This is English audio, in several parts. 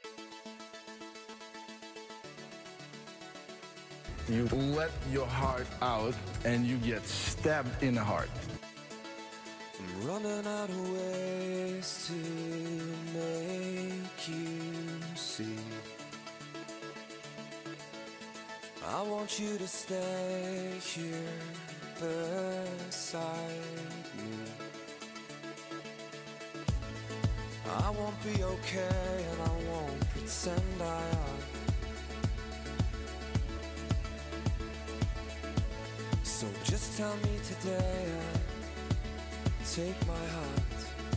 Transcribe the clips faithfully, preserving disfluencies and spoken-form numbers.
You let your heart out and you get stabbed in the heart. I'm running out of ways to make you see. I want you to stay here beside me. I won't be okay and I won't pretend I am. So just tell me today and take my hand.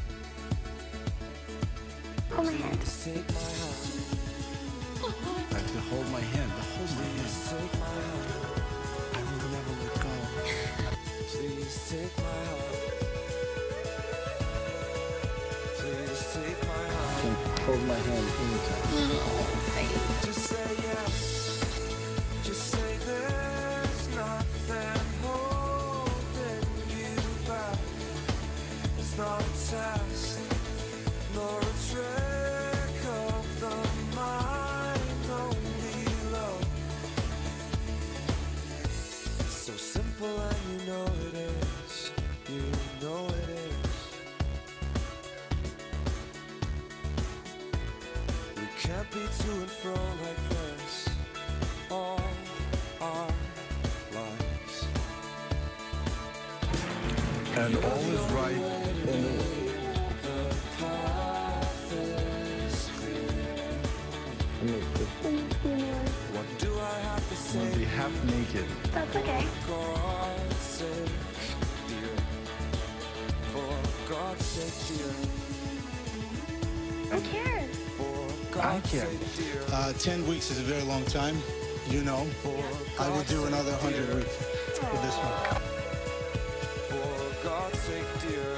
Hold my hand. Please take my hand. I have to hold my hand, hold my hand. Please take my hand. I will never let go. Please take my hand. Please take my hand. You can hold my hand anytime. Oh, babe. Just say yes. Just say there's nothing holding you back. It's not a test, nor a trick of the mind, only love. It's so simple and you know it is. You know it is. We can't be to and fro like this all our lives. And all is right in the way. The path is clear. What do I have to I'm gonna say? be half naked. That's okay. For God's sake, dear. For God's sake, dear. Who cares? For I God's care. sake, dear. Uh, ten weeks is a very long time, you know. For I would God's do sake, another hundred dear. weeks for this one. For God's sake, dear.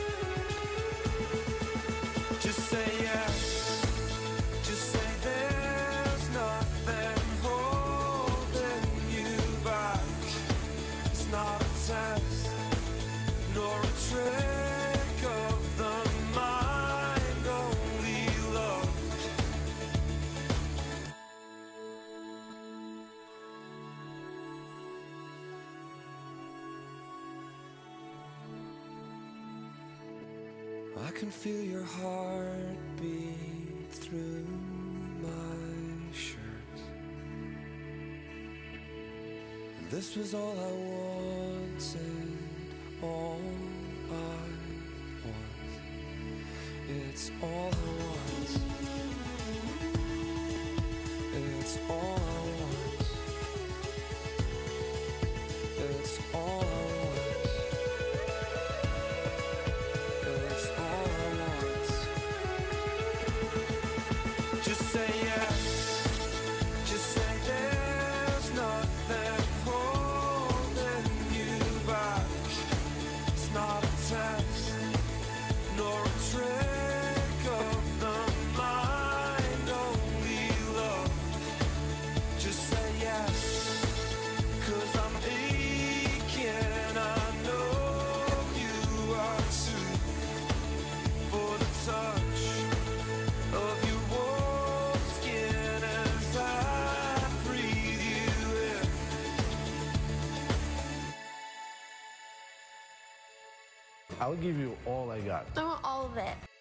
Just say yes. Just say there's nothing holding you back. It's not a test, nor a trick of the mind, only love. I can feel your heart beat through my shirt. And this was all I wanted, all I want. It's all I want. It's all I want. It's all I want. It's all I want. Just say yes. Just say there's nothing holding you back. It's not a test, nor a trick of the mind, only love. Just say yes, 'cause I'm aching. I know you are too. For the touch of your warm skin as I breathe you in. I'll give you all I got. I want all of it.